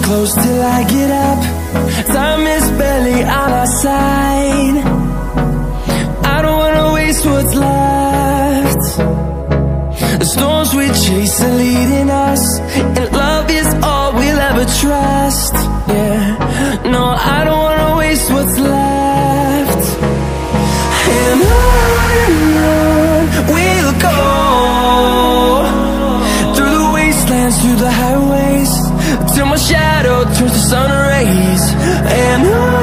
close till I get up. Time is barely on our side. I don't wanna waste what's left. The storms we chase are leading us, and love is all we'll ever trust. Yeah, no, I don't wanna waste what's left. And on we'll go, through the wastelands, through the highways, till my shadow turns to sun rays. And on